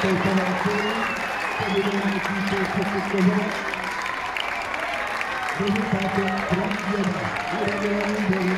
operatori, pojedine ekipe Kosovo, rezultate 3-1 u regularnom boju.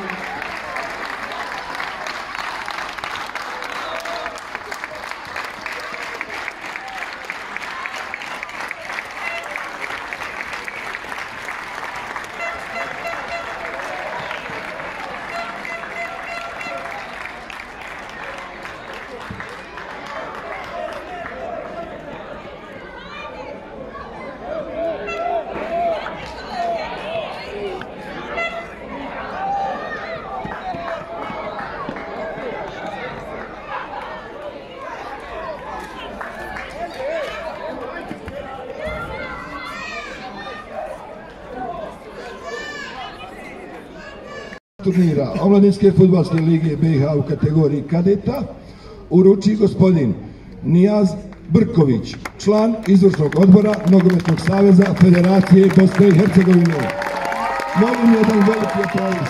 Turnira Omladinske fudbalske lige BiH u kategoriji kadeta uruči gospodin Nijaz Brković, član izvršnog odbora Nogometnog saveza Federacije Bosne i Hercegovine. Molim jedan veliki aplauz.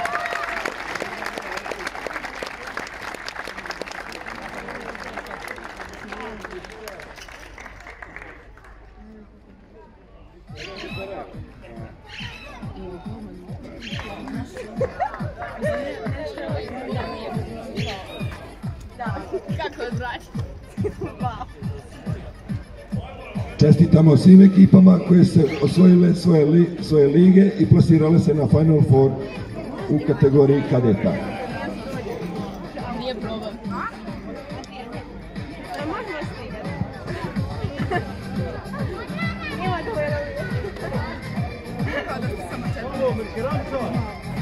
Čestitamo svim ekipama koje su osvojile svoje lige i plasirale se na Final Four u kategoriji kadeta. Nije problem. Nema